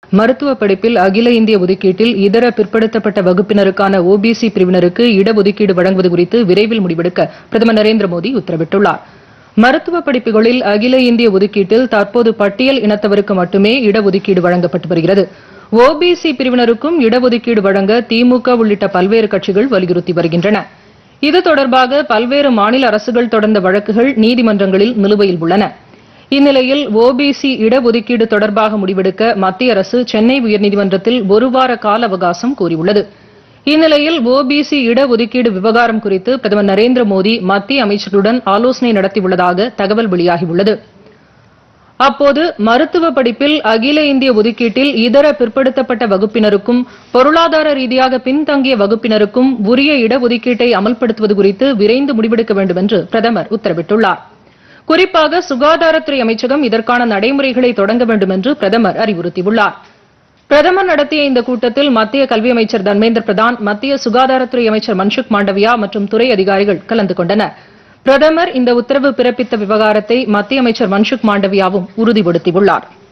மருத்துவ படிப்பில் அகில இந்திய ஒதுக்கீட்டில் இதர பிற்படுத்தப்பட்ட வகுப்பினருக்கான ஓபிசி பிரிவினருக்கு இடஒதுக்கீடு வழங்குவது குறித்து விரைவில் முடிவெடுக்க பிரதமர் நரேந்திர மோடி உத்தரவிட்டுள்ளார். மருத்துவ படிப்புகளில் அகில இந்திய ஒதுக்கீட்டில் தற்போது பட்டியல் இனத்தவருக்கு மட்டுமே இடஒதுக்கீடு வழங்கப்பட்டு வருகிறது. ஓபிசி பிரிவினருக்கும் இடஒதுக்கீடு வழங்க திமுக உள்ளிட்ட பல்வேறு கட்சிகள் வலியுறுத்தி வருகின்றன. இது தொடர்பாக பல்வேறு மாநில அரசுகள் தொடர்ந்த வழக்குகள் நீதிமன்றங்களில் நிலுவையில் உள்ளன. இந்நிலையில் ஓபிசி இடஒதுக்கீடு தொடர்பாக முடிவெடுக்க மத்திய அரசு சென்னை உயர்நீதிமன்றத்தில் ஒருவார கால அவகாசம் கோரியுள்ளது. இந்நிலையில் ஓபிசி இடஒதுக்கீடு விவகாரம் குறித்து பிரதமர் நரேந்திர மோடி மத்திய அமைச்சர்களுடன் ஆலோசனை நடத்தியுள்ளதாக தகவல் வெளியாகியுள்ளது. அப்போது மருத்துவ படிப்பில் அகில இந்திய ஒதுக்கீட்டில் இதர பிற்படுத்தப்பட்ட வகுப்பினருக்கும் பொருளாதார ரீதியாக பின்தங்கிய வகுப்பினருக்கும் உரிய இடஒதுக்கீட்டை அமல்படுத்துவது குறித்து விரைந்து முடிவெடுக்க வேண்டும் என்று பிரதமர் உத்தரவிட்டுள்ளார். குறிப்பாக சுகாதாரத்துறை அமைச்சகம் இதற்கான நடைமுறைகளை தொடங்க வேண்டும் என்று பிரதமர் அறிவுறுத்தியுள்ளார். பிரதமர் நடத்திய இந்த கூட்டத்தில் மத்திய கல்வி அமைச்சர் தர்மேந்திர பிரதான், மத்திய சுகாதாரத்துறை அமைச்சர் மன்சுக் மாண்டவியா மற்றும் துறை அதிகாரிகள் கலந்து கொண்டனர். பிரதமர் இந்த உத்தரவு பிறப்பித்த விவகாரத்தை மத்திய அமைச்சர் மன்சுக் மாண்டவியாவும் உறுதிப்படுத்தியுள்ளார்.